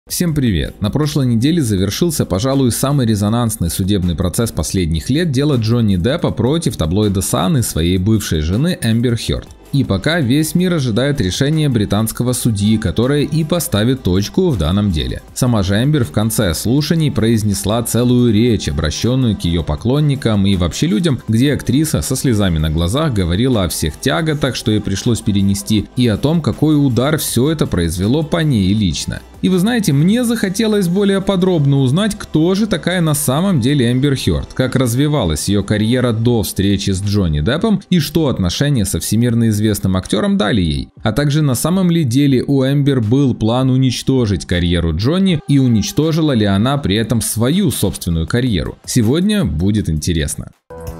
Всем привет! На прошлой неделе завершился, пожалуй, самый резонансный судебный процесс последних лет, дело Джонни Деппа против таблоида Sun и своей бывшей жены Эмбер Хёрд. И пока весь мир ожидает решения британского судьи, которое и поставит точку в данном деле. Сама же Эмбер в конце слушаний произнесла целую речь, обращенную к ее поклонникам и вообще людям, где актриса со слезами на глазах говорила о всех тяготах, что ей пришлось перенести, и о том, какой удар все это произвело по ней лично. И вы знаете, мне захотелось более подробно узнать, кто же такая на самом деле Эмбер Хёрд, как развивалась ее карьера до встречи с Джонни Деппом и что отношения со всемирно известным актером дали ей. А также на самом ли деле у Эмбер был план уничтожить карьеру Джонни и уничтожила ли она при этом свою собственную карьеру. Сегодня будет интересно.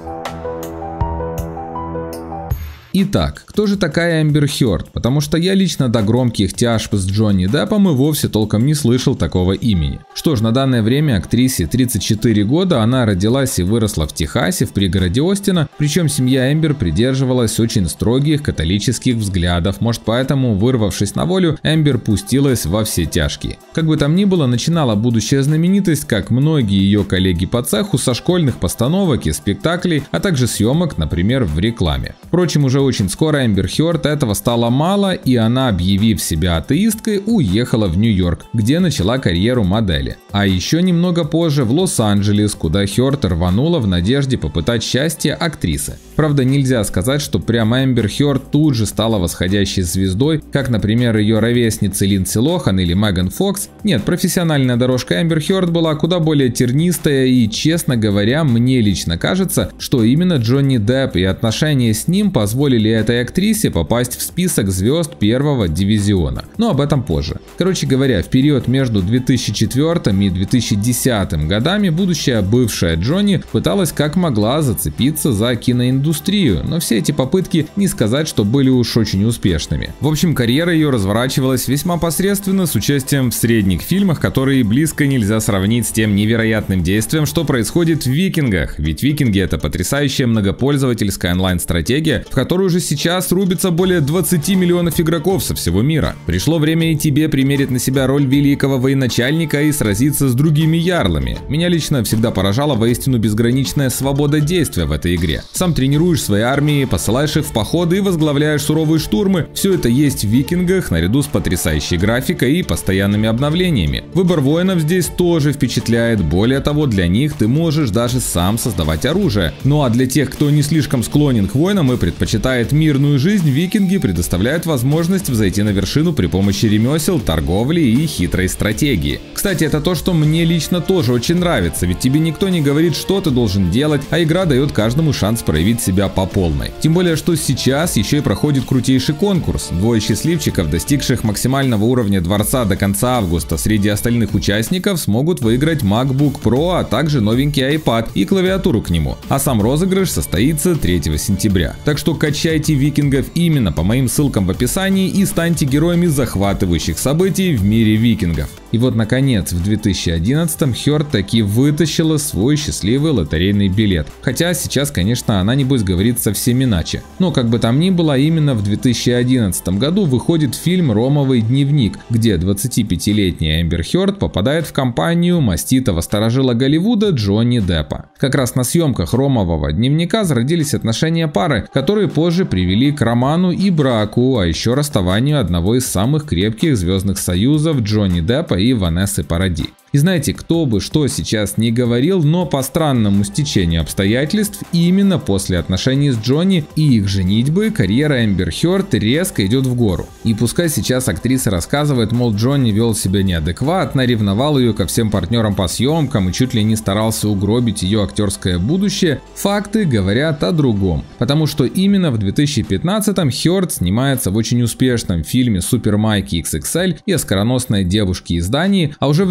Итак, кто же такая Эмбер Хёрд? Потому что я лично до громких тяжб с Джонни Деппом и вовсе толком не слышал такого имени. Что ж, на данное время актрисе 34 года, она родилась и выросла в Техасе, в пригороде Остина, причем семья Эмбер придерживалась очень строгих католических взглядов, может поэтому, вырвавшись на волю, Эмбер пустилась во все тяжкие. Как бы там ни было, начинала будущая знаменитость, как многие ее коллеги по цеху, со школьных постановок и спектаклей, а также съемок, например, в рекламе. Впрочем, уже очень скоро Эмбер Хёрд этого стало мало, и она, объявив себя атеисткой, уехала в Нью-Йорк, где начала карьеру модели. А еще немного позже в Лос-Анджелес, куда Хёрд рванула в надежде попытать счастье актрисы. Правда, нельзя сказать, что прямо Эмбер Хёрд тут же стала восходящей звездой, как, например, ее ровесницы Линдси Лохан или Меган Фокс. Нет, профессиональная дорожка Эмбер Хёрд была куда более тернистая, и, честно говоря, мне лично кажется, что именно Джонни Депп и отношения с ним позволили этой актрисе попасть в список звезд первого дивизиона. Но об этом позже. Короче говоря, в период между 2004 и 2010 годами будущая бывшая Джонни пыталась как могла зацепиться за киноиндустрию, но все эти попытки не сказать, что были уж очень успешными. В общем, карьера ее разворачивалась весьма посредственно, с участием в средних фильмах, которые близко нельзя сравнить с тем невероятным действием, что происходит в «Викингах». Ведь «Викинги» — это потрясающая многопользовательская онлайн-стратегия, в которую уже сейчас рубится более 20 миллионов игроков со всего мира. Пришло время и тебе примерить на себя роль великого военачальника и сразиться с другими ярлами. Меня лично всегда поражала воистину безграничная свобода действия в этой игре. Сам тренируешь свои армии, посылаешь их в походы и возглавляешь суровые штурмы. Все это есть в «Викингах» наряду с потрясающей графикой и постоянными обновлениями. Выбор воинов здесь тоже впечатляет. Более того, для них ты можешь даже сам создавать оружие. Ну а для тех, кто не слишком склонен к войнам и предпочитает мирную жизнь, «Викинги» предоставляют возможность взойти на вершину при помощи ремесел, торговли и хитрой стратегии. Кстати, это то, что мне лично тоже очень нравится, ведь тебе никто не говорит, что ты должен делать, а игра дает каждому шанс проявить себя по полной. Тем более, что сейчас еще и проходит крутейший конкурс. Двое счастливчиков, достигших максимального уровня дворца до конца августа, среди остальных участников смогут выиграть MacBook Pro, а также новенький iPad и клавиатуру к нему. А сам розыгрыш состоится 3 сентября. Так что качайте «Викингов» именно по моим ссылкам в описании и станьте героями захватывающих событий в мире «Викингов». И вот наконец в 2011-м Хёрд таки вытащила свой счастливый лотерейный билет. Хотя сейчас, конечно, она небось говорит совсем иначе. Но как бы там ни было, именно в 2011 году выходит фильм «Ромовый дневник», где 25-летняя Эмбер Хёрд попадает в компанию маститого старожила Голливуда Джонни Деппа. Как раз на съемках «Ромового дневника» зародились отношения пары, которые позже привели к роману и браку, а еще расставанию одного из самых крепких звездных союзов Джонни Деппа и Ванессы Паради. И знаете, кто бы что сейчас не говорил, но по странному стечению обстоятельств, именно после отношений с Джонни и их женитьбы карьера Эмбер Хёрд резко идет в гору. И пускай сейчас актриса рассказывает, мол, Джонни вел себя неадекватно, ревновал ее ко всем партнерам по съемкам и чуть ли не старался угробить ее актерское будущее, факты говорят о другом. Потому что именно в 2015-м Хёрд снимается в очень успешном фильме «Супер Майки XXL» и «Оскароносной девушке из Дании», а уже в 2016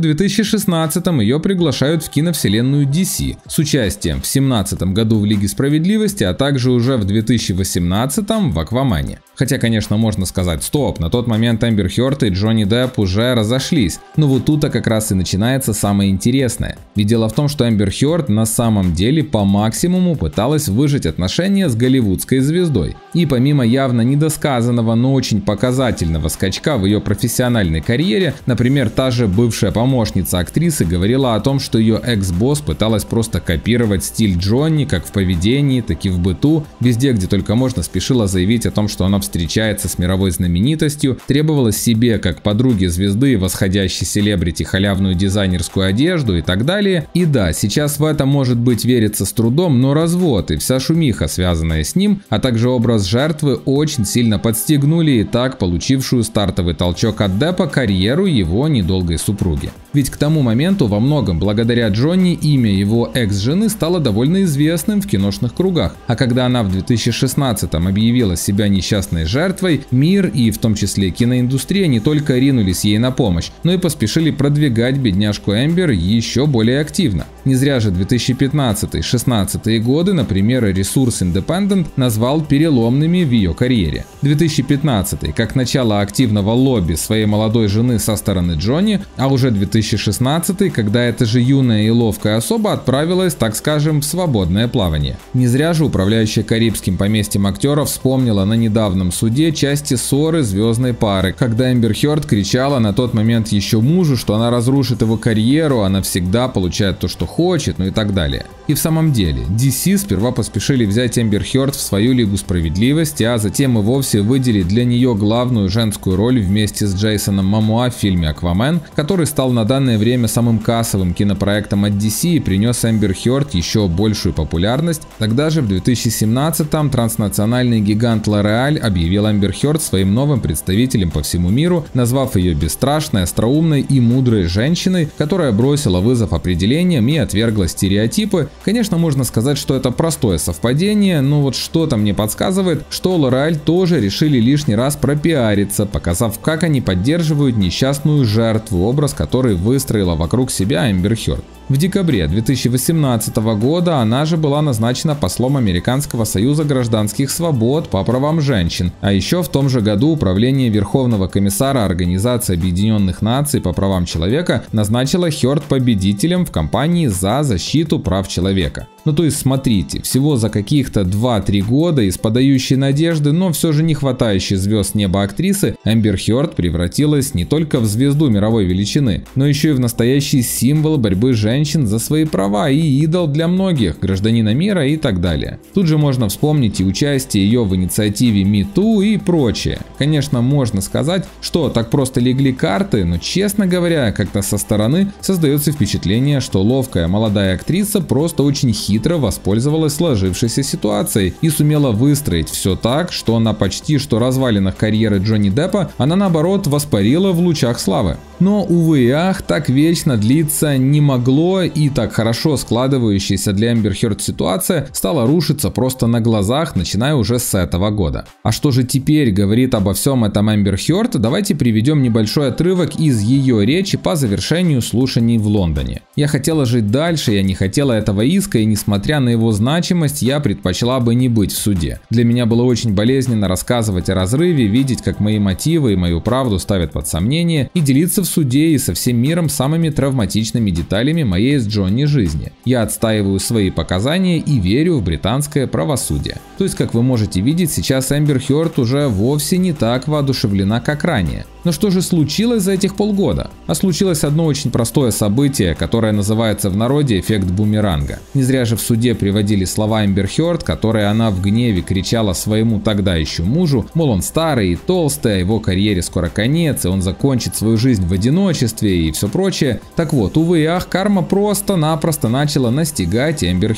2016 ее приглашают в киновселенную DC с участием в 2017 году в Лиге Справедливости, а также уже в 2018 в Аквамане. Хотя, конечно, можно сказать, стоп, на тот момент Эмбер Хёрд и Джонни Депп уже разошлись. Но вот тут-то как раз и начинается самое интересное. Ведь дело в том, что Эмбер Хёрд на самом деле по максимуму пыталась выжать отношения с голливудской звездой. И помимо явно недосказанного, но очень показательного скачка в ее профессиональной карьере, например, та же бывшая помощница актрисы говорила о том, что ее экс-босс пыталась просто копировать стиль Джонни как в поведении, так и в быту. Везде, где только можно, спешила заявить о том, что она встречается с мировой знаменитостью, требовала себе, как подруге звезды, восходящей селебрити, халявную дизайнерскую одежду и так далее. И да, сейчас в это может быть верится с трудом, но развод и вся шумиха, связанная с ним, а также образ жертвы очень сильно подстегнули и так получившую стартовый толчок от Деппа карьеру его недолгой супруги. Ведь к тому моменту во многом благодаря Джонни имя его экс-жены стало довольно известным в киношных кругах, а когда она в 2016-м объявила себя несчастной жертвой, мир и в том числе киноиндустрия не только ринулись ей на помощь, но и поспешили продвигать бедняжку Эмбер еще более активно. Не зря же 2015-16 годы, например, ресурс Independent назвал переломными в ее карьере. 2015 как начало активного лобби своей молодой жены со стороны Джонни, а уже 2016 когда эта же юная и ловкая особа отправилась, так скажем, в свободное плавание. Не зря же управляющая карибским поместьем актеров вспомнила на недавнем суде части ссоры звездной пары, когда Эмбер Хёрд кричала на тот момент еще мужу, что она разрушит его карьеру, она всегда получает то, что хочет, ну и так далее. И в самом деле, DC сперва поспешили взять Эмбер Хёрд в свою Лигу Справедливости, а затем и вовсе выделить для нее главную женскую роль вместе с Джейсоном Момоа в фильме «Аквамен», который стал на данное время самым кассовым кинопроектом от DC и принес Эмбер Хёрд еще большую популярность. Тогда же в 2017-м транснациональный гигант L'Oréal объявил Эмбер Хёрд своим новым представителем по всему миру, назвав ее бесстрашной, остроумной и мудрой женщиной, которая бросила вызов определениям и отвергла стереотипы. Конечно, можно сказать, что это простое совпадение, но вот что-то мне подсказывает, что L'Oréal тоже решили лишний раз пропиариться, показав, как они поддерживают несчастную жертву, образ которой выстроила вокруг себя Эмбер Хёрд. В декабре 2018 года она же была назначена послом Американского союза гражданских свобод по правам женщин, а еще в том же году Управление Верховного комиссара Организации Объединенных Наций по правам человека назначило Хёрд победителем в кампании за защиту прав человека. Ну то есть смотрите, всего за каких-то 2-3 года из подающей надежды, но все же не хватающей звезд неба актрисы, Эмбер Хёрд превратилась не только в звезду мировой величины, но еще и в настоящий символ борьбы женщин за свои права и идол для многих, гражданина мира и так далее. Тут же можно вспомнить и участие ее в инициативе MeToo и прочее. Конечно, можно сказать, что так просто легли карты, но честно говоря, как-то со стороны создается впечатление, что ловкая молодая актриса просто очень хитро воспользовалась сложившейся ситуацией и сумела выстроить все так, что на почти что развалинах карьеры Джонни Деппа она наоборот воспарила в лучах славы. Но, увы и ах, так вечно длиться не могло, и так хорошо складывающаяся для Эмбер Хёрд ситуация стала рушиться просто на глазах, начиная уже с этого года. А что же теперь говорит обо всем этом Эмбер Хёрд? Давайте приведем небольшой отрывок из ее речи по завершению слушаний в Лондоне. «Я хотела жить дальше, я не хотела этого иска, и несмотря на его значимость, я предпочла бы не быть в суде. Для меня было очень болезненно рассказывать о разрыве, видеть, как мои мотивы и мою правду ставят под сомнение, и делиться в суде и со всем миром самыми травматичными деталями моей с Джонни жизни. Я отстаиваю свои показания и верю в британское правосудие». То есть, как вы можете видеть, сейчас Эмбер Хёрд уже вовсе не так воодушевлена, как ранее. Но что же случилось за этих полгода? А случилось одно очень простое событие, которое называется в народе эффект бумеранга. Не зря же в суде приводили слова Эмбер Хёрд, которые она в гневе кричала своему тогда еще мужу, мол, он старый и толстый, а его карьере скоро конец, и он закончит свою жизнь в одиночестве и все прочее. Так вот, увы и ах, карма просто-напросто начала настигать Эмбер Хёрд.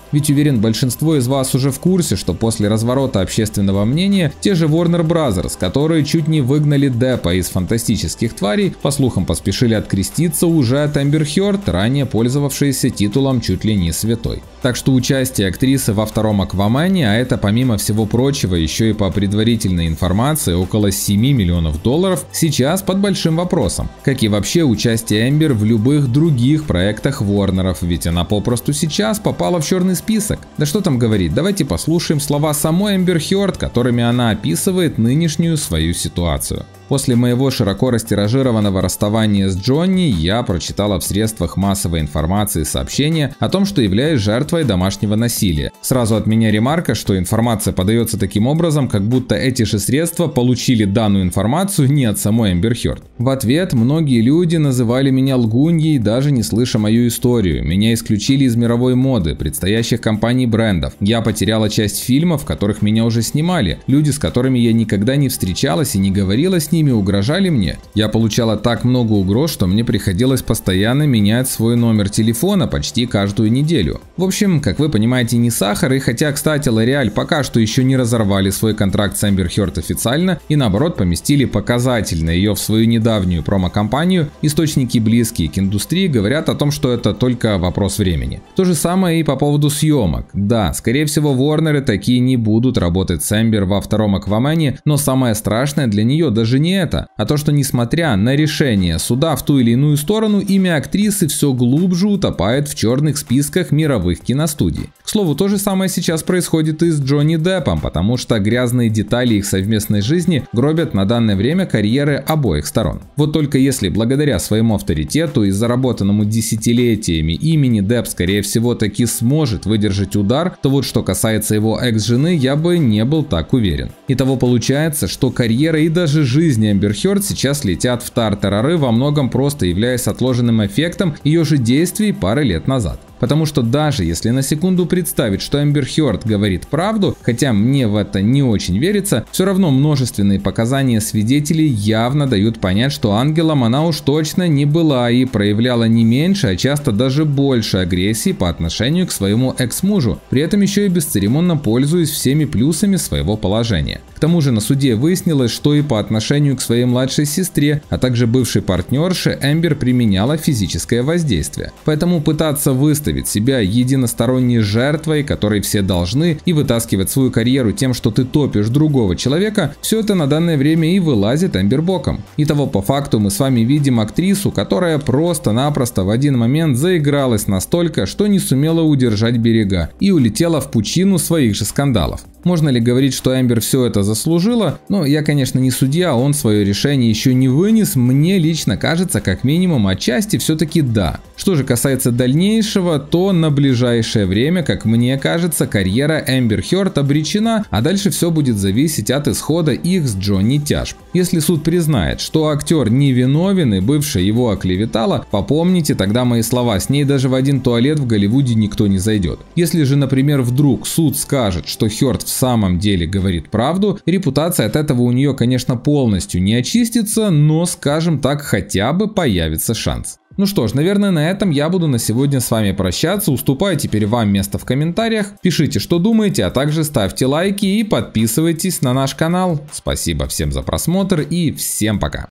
Ведь уверен, большинство из вас уже в курсе, что после разворота общественного мнения те же Warner Bros., которые чуть не выгнали Деппа из «Фантастических тварей», по слухам поспешили откреститься уже от Эмбер Хёрд, ранее пользовавшейся титулом чуть ли не святой. Так что участие актрисы во втором «Аквамане», а это помимо всего прочего еще и по предварительной информации около $7 миллионов, сейчас под большим вопросом. Как и вообще участие Эмбер в любых других проектах Ворнеров, ведь она попросту сейчас попала в черный список. Да что там говорить, давайте послушаем слова самой Эмбер Хёрд, которыми она описывает нынешнюю свою ситуацию. После моего широко растиражированного расставания с Джонни я прочитала в средствах массовой информации сообщение о том, что являюсь жертвой домашнего насилия. Сразу от меня ремарка, что информация подается таким образом, как будто эти же средства получили данную информацию не от самой Эмбер Хёрд. В ответ многие люди называли меня лгуньей, даже не слыша мою историю. Меня исключили из мировой моды, предстоящих компаний брендов. Я потеряла часть фильмов, в которых меня уже снимали. Люди, с которыми я никогда не встречалась и не говорила с ними, угрожали мне. Я получала так много угроз, что мне приходилось постоянно менять свой номер телефона почти каждую неделю. В общем, как вы понимаете, не сахар, и хотя, кстати, L'Oréal пока что еще не разорвали свой контракт с Эмбер Хёрд официально и наоборот поместили показательно ее в свою недавнюю промо-компанию, источники, близкие к индустрии, говорят о том, что это только вопрос времени. То же самое и по поводу съемок. Да, скорее всего, Ворнеры такие не будут работать с Эмбер во втором «Аквамане», но самое страшное для нее даже не это, а то, что несмотря на решение суда в ту или иную сторону, имя актрисы все глубже утопает в черных списках мировых киностудий. К слову, то же самое сейчас происходит и с Джонни Деппом, потому что грязные детали их совместной жизни гробят на данное время карьеры обоих сторон. Вот только если благодаря своему авторитету и заработанному десятилетиями имени Депп скорее всего таки сможет выдержать удар, то вот что касается его экс-жены, я бы не был так уверен. Итого получается, что карьера и даже жизнь Эмбер Хёрд сейчас летят в тартарары, во многом просто являясь отложенным эффектом ее же действий пары лет назад. Потому что даже если на секунду представить, что Эмбер Хёрд говорит правду, хотя мне в это не очень верится, все равно множественные показания свидетелей явно дают понять, что ангелом она уж точно не была и проявляла не меньше, а часто даже больше агрессии по отношению к своему экс-мужу, при этом еще и бесцеремонно пользуясь всеми плюсами своего положения. К тому же на суде выяснилось, что и по отношению к своей младшей сестре, а также бывшей партнерше Эмбер применяла физическое воздействие. Поэтому пытаться выставить себя единосторонней жертвой, которой все должны, и вытаскивать свою карьеру тем, что ты топишь другого человека, все это на данное время и вылазит Эмбер боком. Итого по факту мы с вами видим актрису, которая просто-напросто в один момент заигралась настолько, что не сумела удержать берега и улетела в пучину своих же скандалов. Можно ли говорить, что Эмбер все это заслужила? Но я, конечно, не судья, он свое решение еще не вынес. Мне лично кажется, как минимум отчасти все-таки да. Что же касается дальнейшего, то на ближайшее время, как мне кажется, карьера Эмбер Хёрд обречена, а дальше все будет зависеть от исхода их с Джонни тяжб. Если суд признает, что актер невиновен и бывшая его оклеветала, попомните тогда мои слова, с ней даже в один туалет в Голливуде никто не зайдет. Если же, например, вдруг суд скажет, что Хёрд в самом деле говорит правду, репутация от этого у нее, конечно, полностью не очистится, но, скажем так, хотя бы появится шанс. Ну что ж, наверное, на этом я буду на сегодня с вами прощаться. Уступаю теперь вам место в комментариях. Пишите, что думаете, а также ставьте лайки и подписывайтесь на наш канал. Спасибо всем за просмотр и всем пока.